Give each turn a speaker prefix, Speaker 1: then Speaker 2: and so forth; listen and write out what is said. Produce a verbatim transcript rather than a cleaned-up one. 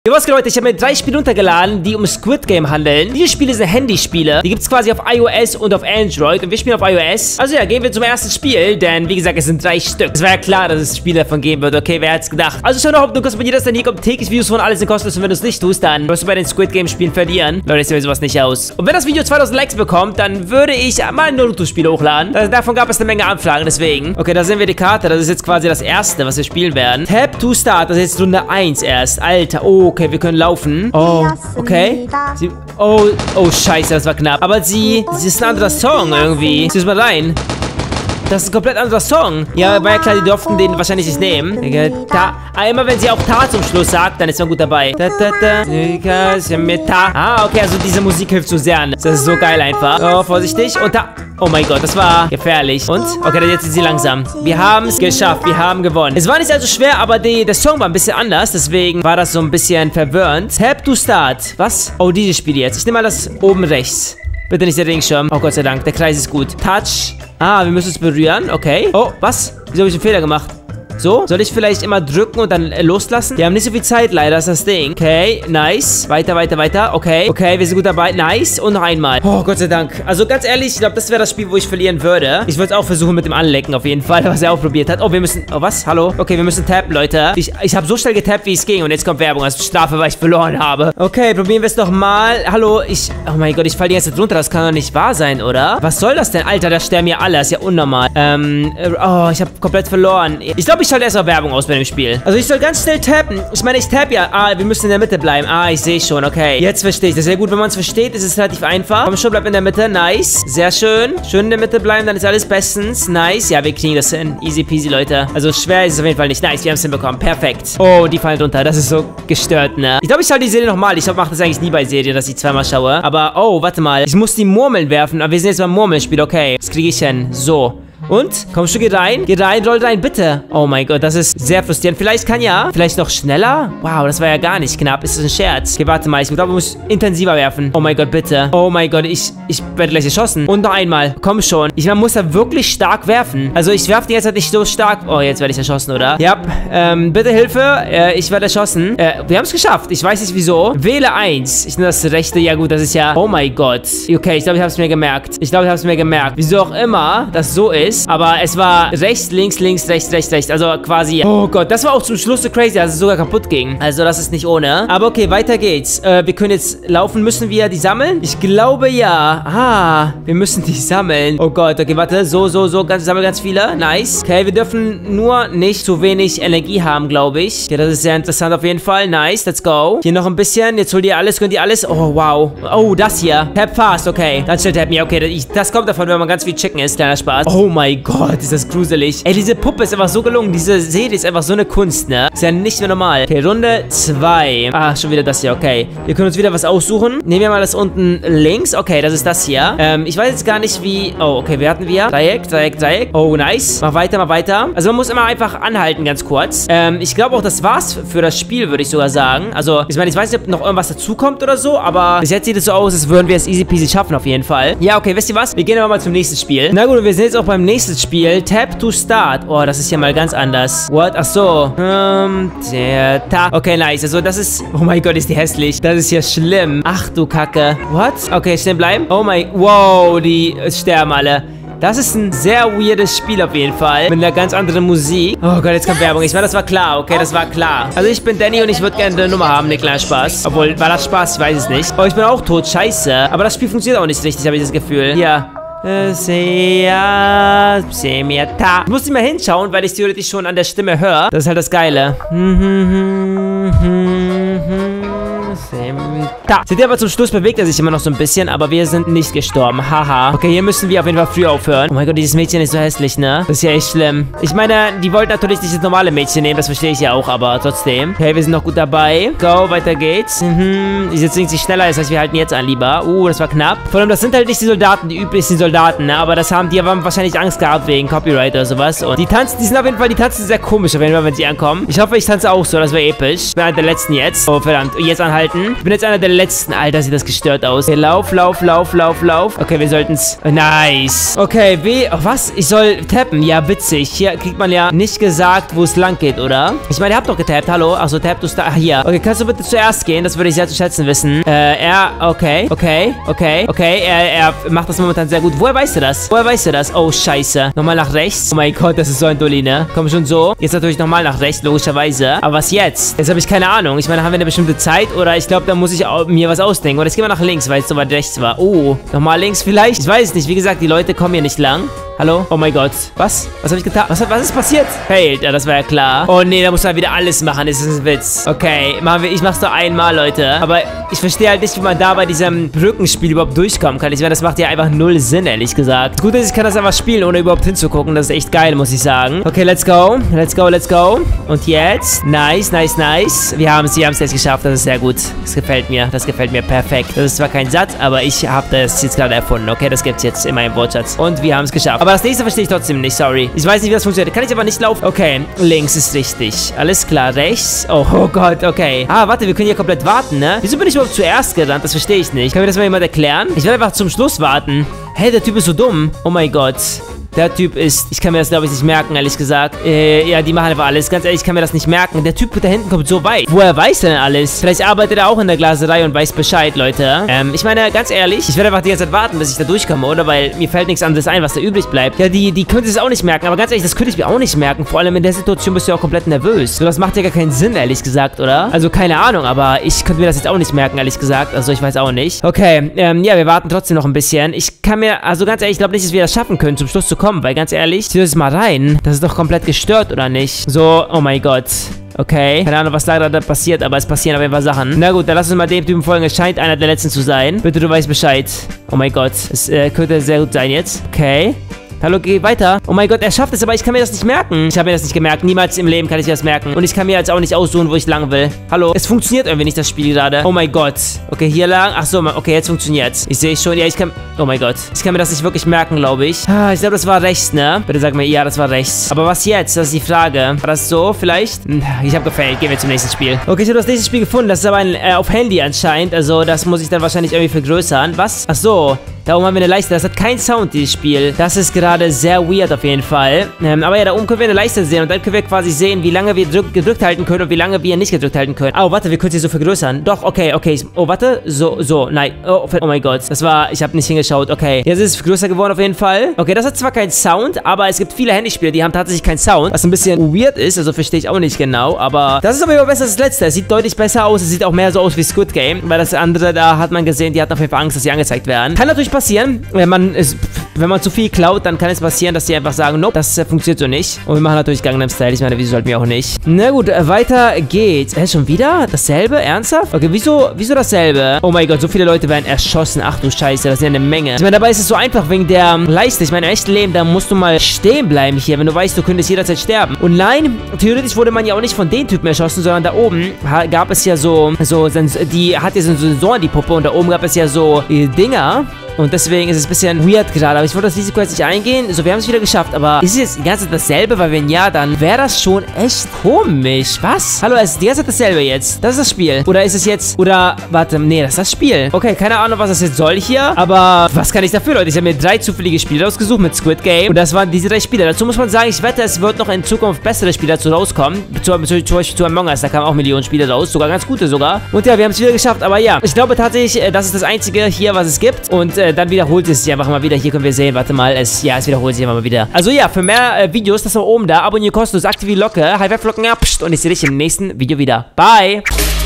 Speaker 1: Jo, was geht, Leute? Ich habe mir drei Spiele runtergeladen, die um Squid Game handeln. Diese Spiele sind Handyspiele. Die gibt es quasi auf iOS und auf Android. Und wir spielen auf iOS. Also ja, gehen wir zum ersten Spiel. Denn, wie gesagt, es sind drei Stück. Es war ja klar, dass es Spiele davon geben wird. Okay, wer hätte es gedacht? Also schau doch, ob du kostenlos das, denn hier kommt täglich Videos von alles sind kostenlos. Und wenn du es nicht tust, dann wirst du bei den Squid Game Spielen verlieren. Leute, ich sehe sowas nicht aus. Und wenn das Video zweitausend Likes bekommt, dann würde ich mal ein Naruto-Spiel hochladen. Also davon gab es eine Menge Anfragen, deswegen. Okay, da sehen wir die Karte. Das ist jetzt quasi das erste, was wir spielen werden. Tap to Start. Das ist jetzt Runde eins erst. Alter, oh, okay, wir können laufen. Oh, okay. Sie, oh, oh, scheiße, das war knapp. Aber sie, sie ist ein anderer Song irgendwie. Siehst du mal rein. Das ist ein komplett anderer Song. Ja, war ja klar, die durften den wahrscheinlich nicht nehmen. Ta ah, immer wenn sie auch Ta zum Schluss sagt, dann ist man gut dabei. Ta, ta, ta. Ah, okay, also diese Musik hilft so sehr. Das ist so geil einfach. Oh, vorsichtig. Und da... Oh mein Gott, das war gefährlich. Und? Okay, dann jetzt sind sie langsam. Wir haben es geschafft. Wir haben gewonnen. Es war nicht allzu schwer, aber die, der Song war ein bisschen anders. Deswegen war das so ein bisschen verwirrend. Tap to Start. Was? Oh, dieses Spiel jetzt. Ich nehme mal das oben rechts. Bitte nicht der Regenschirm. Oh Gott sei Dank. Der Kreis ist gut. Touch. Ah, wir müssen es berühren. Okay. Oh, was? Wieso habe ich einen Fehler gemacht? So, soll ich vielleicht immer drücken und dann äh, loslassen? Wir haben nicht so viel Zeit, leider, ist das Ding. Okay, nice. Weiter, weiter, weiter. Okay, okay, wir sind gut dabei. Nice. Und noch einmal. Oh, Gott sei Dank. Also, ganz ehrlich, ich glaube, das wäre das Spiel, wo ich verlieren würde. Ich würde es auch versuchen mit dem Anlecken, auf jeden Fall, was er auch probiert hat. Oh, wir müssen... Oh, was? Hallo? Okay, wir müssen tappen, Leute. Ich, ich habe so schnell getappt, wie es ging. Und jetzt kommt Werbung als Strafe, weil ich verloren habe. Okay, probieren wir es nochmal. Hallo, ich... Oh mein Gott, ich falle die ganze Zeit runter. Das kann doch nicht wahr sein, oder? Was soll das denn? Alter, da sterben ja alle. Das ist ja unnormal. Ähm... Oh, ich habe komplett verloren. Ich glaube, ich schalte erst mal Werbung aus bei dem Spiel. Also ich soll ganz schnell tappen. Ich meine, ich tapp ja. Ah, wir müssen in der Mitte bleiben. Ah, ich sehe schon. Okay. Jetzt verstehe ich das. Sehr gut, wenn man es versteht, ist es relativ einfach. Komm schon, bleib in der Mitte. Nice. Sehr schön. Schön in der Mitte bleiben, dann ist alles bestens. Nice. Ja, wir kriegen das hin. Easy peasy, Leute. Also schwer ist es auf jeden Fall nicht. Nice, wir haben es hinbekommen. Perfekt. Oh, die fallen runter. Das ist so gestört, ne? Ich glaube, ich schaue die Serie nochmal. Ich mache das eigentlich nie bei Serien, dass ich zweimal schaue. Aber, oh, warte mal. Ich muss die Murmeln werfen. Aber wir sind jetzt beim Murmelspiel. Okay. Das kriege ich hin. So. Und? Komm schon, geh rein. Geh rein, roll rein, bitte. Oh mein Gott, das ist sehr frustrierend. Vielleicht kann ja. Vielleicht noch schneller? Wow, das war ja gar nicht knapp. Ist das ein Scherz? Okay, warte mal. Ich glaube, ich muss intensiver werfen. Oh mein Gott, bitte. Oh mein Gott, ich, ich werde gleich erschossen. Und noch einmal. Komm schon. Ich man muss da wirklich stark werfen. Also, ich werfe die jetzt halt nicht so stark. Oh, jetzt werde ich erschossen, oder? Ja. Ähm, bitte Hilfe. Äh, ich werde erschossen. Äh, wir haben es geschafft. Ich weiß nicht wieso. Wähle eins. Ich nehme das rechte. Ja gut, das ist ja... Oh mein Gott. Okay, ich glaube, ich habe es mir gemerkt. Ich glaube, ich habe es mir gemerkt. Wieso auch immer das so ist. Aber es war rechts, links, links, rechts, rechts, rechts. Also quasi... Oh Gott, das war auch zum Schluss so crazy, dass es sogar kaputt ging. Also das ist nicht ohne. Aber okay, weiter geht's. Äh, wir können jetzt laufen. Müssen wir die sammeln? Ich glaube ja. Ah, wir müssen die sammeln. Oh Gott, okay, warte. So, so, so. Ganz, sammeln ganz viele. Nice. Okay, wir dürfen nur nicht zu wenig Energie haben, glaube ich. Okay, das ist sehr interessant auf jeden Fall. Nice, let's go. Hier noch ein bisschen. Jetzt holt ihr alles, könnt ihr alles. Oh, wow. Oh, das hier. Tap fast, okay. Ganz schnell tappen. Ja, okay, das, das kommt davon, wenn man ganz viel Chicken isst. Kleiner Spaß. Oh mein Gott, ist das gruselig. Ey, diese Puppe ist einfach so gelungen. Diese Serie ist einfach so eine Kunst, ne? Ist ja nicht mehr normal. Okay, Runde zwei. Ah, schon wieder das hier, okay. Wir können uns wieder was aussuchen. Nehmen wir mal das unten links. Okay, das ist das hier. Ähm, ich weiß jetzt gar nicht, wie... Oh, okay, wir hatten wir. Dreieck, Dreieck, Dreieck. Oh, nice. Mach weiter, mach weiter. Also man muss immer einfach anhalten, ganz kurz. Ähm, ich glaube auch, das war's für das Spiel, würde ich sogar sagen. Also, ich meine, ich weiß nicht, ob noch irgendwas dazukommt oder so, aber bis jetzt sieht es so aus, als würden wir es easy peasy schaffen, auf jeden Fall. Ja, okay, wisst ihr was? Wir gehen aber mal zum nächsten Spiel. Na gut, wir sind jetzt auch beim nächsten Spiel. Tap to Start. Oh, das ist ja mal ganz anders. What? Ach so. Ähm, der Ta. Okay, nice. Also, das ist... Oh mein Gott, ist die hässlich. Das ist ja schlimm. Ach du Kacke. What? Okay, stehen bleiben. Oh mein... Wow, die sterben alle. Das ist ein sehr weirdes Spiel auf jeden Fall. Mit einer ganz anderen Musik. Oh Gott, jetzt kommt Werbung. Ich meine, das war klar. Okay, das war klar. Also ich bin Danny und ich würde gerne eine Nummer haben. Ne, kleiner Spaß. Obwohl, war das Spaß? Ich weiß es nicht. Oh, ich bin auch tot. Scheiße. Aber das Spiel funktioniert auch nicht richtig, habe ich das Gefühl. Ja. Ich muss nicht mehr hinschauen, weil ich theoretisch schon an der Stimme höre. Das ist halt das Geile. Da. Seht ihr, aber zum Schluss bewegt er sich immer noch so ein bisschen, aber wir sind nicht gestorben. Haha. Okay, hier müssen wir auf jeden Fall früh aufhören. Oh mein Gott, dieses Mädchen ist so hässlich, ne? Das ist ja echt schlimm. Ich meine, die wollten natürlich nicht das normale Mädchen nehmen, das verstehe ich ja auch, aber trotzdem. Okay, wir sind noch gut dabei. Go, weiter geht's. Mhm. Jetzt singt sie schneller, das heißt, wir halten jetzt an lieber. Uh, das war knapp. Vor allem, das sind halt nicht die Soldaten, die üblichen Soldaten, ne? Aber das haben die haben wahrscheinlich Angst gehabt wegen Copyright oder sowas. Und die tanzen, die sind auf jeden Fall, die tanzen sehr komisch auf jeden Fall, wenn sie ankommen. Ich hoffe, ich tanze auch so, das wäre episch. Ich bin einer der letzten jetzt. Oh, verdammt. Jetzt anhalten. Ich bin jetzt einer der letzten. letzten. Alter, sieht das gestört aus. Okay, lauf, lauf, lauf, lauf, lauf. Okay, wir sollten's. Nice. Okay, wie... Oh, was? Ich soll tappen. Ja, witzig. Hier kriegt man ja nicht gesagt, wo es lang geht, oder? Ich meine, ihr habt doch getappt. Hallo? Achso, tapp du da. Ach, hier. Okay, kannst du bitte zuerst gehen? Das würde ich sehr zu schätzen wissen. Äh, er... Okay. Okay. Okay. Okay. Er, er macht das momentan sehr gut. Woher weißt du das? Woher weißt du das? Oh, scheiße. Nochmal nach rechts. Oh mein Gott, das ist so ein Dulli, ne? Komm schon so. Jetzt natürlich nochmal nach rechts, logischerweise. Aber was jetzt? Jetzt habe ich keine Ahnung. Ich meine, haben wir eine bestimmte Zeit? Oder ich glaube, da muss ich auch mir was ausdenken. Oder jetzt gehen wir nach links, weil es so weit rechts war. Oh, nochmal links vielleicht? Ich weiß es nicht. Wie gesagt, die Leute kommen hier nicht lang. Hallo? Oh mein Gott. Was? Was habe ich getan? Was, was ist passiert? Failed. Ja, das war ja klar. Oh nee, da muss man wieder alles machen. Das ist ein Witz. Okay, machen wir, ich mach's nur einmal, Leute. Aber ich verstehe halt nicht, wie man da bei diesem Brückenspiel überhaupt durchkommen kann. Ich meine, das macht ja einfach null Sinn, ehrlich gesagt. Gut, dass ich kann das einfach spielen, ohne überhaupt hinzugucken. Das ist echt geil, muss ich sagen. Okay, let's go. Let's go, let's go. Und jetzt? Nice, nice, nice. Wir haben es, wir haben es jetzt geschafft. Das ist sehr gut. Das gefällt mir. Das gefällt mir perfekt. Das ist zwar kein Satz, aber ich habe das jetzt gerade erfunden. Okay, das gibt's jetzt in meinem Wortschatz. Und wir haben es geschafft. Aber das nächste verstehe ich trotzdem nicht, sorry. Ich weiß nicht, wie das funktioniert. Kann ich aber nicht laufen? Okay, links ist richtig. Alles klar, rechts. Oh, oh Gott, okay. Ah, warte, wir können hier komplett warten, ne? Wieso bin ich überhaupt zuerst gerannt? Das verstehe ich nicht. Kann mir das mal jemand erklären? Ich werde einfach zum Schluss warten. Hä, hey, der Typ ist so dumm. Oh mein Gott. Der Typ ist... Ich kann mir das, glaube ich, nicht merken, ehrlich gesagt. Äh, ja, die machen einfach alles. Ganz ehrlich, ich kann mir das nicht merken. Der Typ da hinten kommt so weit. Woher weiß er denn alles? Vielleicht arbeitet er auch in der Glaserei und weiß Bescheid, Leute. Ähm, ich meine, ganz ehrlich, ich werde einfach die ganze Zeit warten, bis ich da durchkomme, oder? Weil mir fällt nichts anderes ein, was da übrig bleibt. Ja, die, die könnte es auch nicht merken. Aber ganz ehrlich, das könnte ich mir auch nicht merken. Vor allem in der Situation bist du ja auch komplett nervös. So, das macht ja gar keinen Sinn, ehrlich gesagt, oder? Also, keine Ahnung, aber ich könnte mir das jetzt auch nicht merken, ehrlich gesagt. Also, ich weiß auch nicht. Okay, ähm, ja, wir warten trotzdem noch ein bisschen. Ich kann mir... Also, ganz ehrlich, ich glaube nicht, dass wir das schaffen können, zum Schluss zu kommen. Weil, ganz ehrlich, zieh das mal rein. Das ist doch komplett gestört, oder nicht? So, oh mein Gott. Okay, keine Ahnung, was da gerade passiert, aber es passieren auf jeden Fall Sachen. Na gut, dann lass uns mal dem Typen folgen. Es scheint einer der letzten zu sein. Bitte, du weißt Bescheid. Oh mein Gott, es äh, könnte sehr gut sein jetzt. Okay. Hallo, geh weiter. Oh mein Gott, er schafft es, aber ich kann mir das nicht merken. Ich habe mir das nicht gemerkt. Niemals im Leben kann ich mir das merken. Und ich kann mir jetzt auch nicht aussuchen, wo ich lang will. Hallo, es funktioniert irgendwie nicht, das Spiel gerade. Oh mein Gott. Okay, hier lang. Ach so, okay, jetzt funktioniert's. Ich sehe schon. Ja, ich kann... Oh mein Gott. Ich kann mir das nicht wirklich merken, glaube ich. Ah, ich glaube, das war rechts, ne? Bitte sag mir, ja, das war rechts. Aber was jetzt? Das ist die Frage. War das so vielleicht? Ich habe gefailt. Gehen wir zum nächsten Spiel. Okay, ich habe das nächste Spiel gefunden. Das ist aber ein, äh, auf Handy anscheinend. Also, das muss ich dann wahrscheinlich irgendwie vergrößern. Was? Ach so. Da oben haben wir eine Leiste. Das hat keinen Sound, dieses Spiel. Das ist gerade sehr weird auf jeden Fall. Ähm, aber ja, da oben können wir eine Leiste sehen. Und dann können wir quasi sehen, wie lange wir drück, gedrückt halten können und wie lange wir nicht gedrückt halten können. Oh, warte, wir können sie so vergrößern. Doch, okay, okay. Oh, warte. So, so. Nein. Oh, oh mein Gott. Das war... Ich habe nicht hingeschaut. Okay. Jetzt ist es größer geworden auf jeden Fall. Okay, das hat zwar keinen Sound, aber es gibt viele Handyspiele, die haben tatsächlich keinen Sound. Was ein bisschen weird ist. Also verstehe ich auch nicht genau. Aber das ist aber immer besser als das letzte. Es sieht deutlich besser aus. Es sieht auch mehr so aus wie Squid Game. Weil das andere, da hat man gesehen, die hatten auf jeden Fall Angst, dass sie angezeigt werden. Kann natürlich passieren. Wenn man, ist, wenn man zu viel klaut, dann kann es passieren, dass sie einfach sagen, nope, das äh, funktioniert so nicht. Und wir machen natürlich Gangnam Style. Ich meine, wieso sollten wir auch nicht? Na gut, äh, weiter geht's. Äh, schon wieder? Dasselbe? Ernsthaft? Okay, wieso, wieso dasselbe? Oh mein Gott, so viele Leute werden erschossen. Ach du Scheiße, das ist ja eine Menge. Ich meine, dabei ist es so einfach wegen der Leiste. Ich meine, im echten Leben, da musst du mal stehen bleiben hier, wenn du weißt, du könntest jederzeit sterben. Und nein, theoretisch wurde man ja auch nicht von den Typen erschossen, sondern da oben gab es ja so, so, die hat ja so Sensoren, die Puppe, und da oben gab es ja so äh, Dinger. Und deswegen ist es ein bisschen weird gerade. Aber ich wollte das Risiko jetzt nicht eingehen. So, wir haben es wieder geschafft. Aber ist es jetzt die ganze Zeit dasselbe? Weil wenn ja, dann wäre das schon echt komisch. Was? Hallo, es ist die ganze Zeit dasselbe jetzt. Das ist das Spiel. Oder ist es jetzt... Oder... Warte, nee, das ist das Spiel. Okay, keine Ahnung, was das jetzt soll hier. Aber was kann ich dafür, Leute? Ich habe mir drei zufällige Spiele rausgesucht mit Squid Game. Und das waren diese drei Spiele. Dazu muss man sagen, ich wette, es wird noch in Zukunft bessere Spiele dazu rauskommen. Zum, zum, zum Beispiel zu Among Us. Da kamen auch Millionen Spiele raus. Sogar ganz gute sogar. Und ja, wir haben es wieder geschafft. Aber ja, ich glaube tatsächlich, das ist das Einzige hier, was es gibt. Und äh, dann wiederholt es sich einfach mal wieder. Hier können wir sehen, warte mal, es, ja, es wiederholt sich einfach mal wieder. Also ja, für mehr äh, Videos, das da oben da, abonniere kostenlos, aktiviere die Glocke, High Five Glocken ab, und ich sehe dich im nächsten Video wieder. Bye!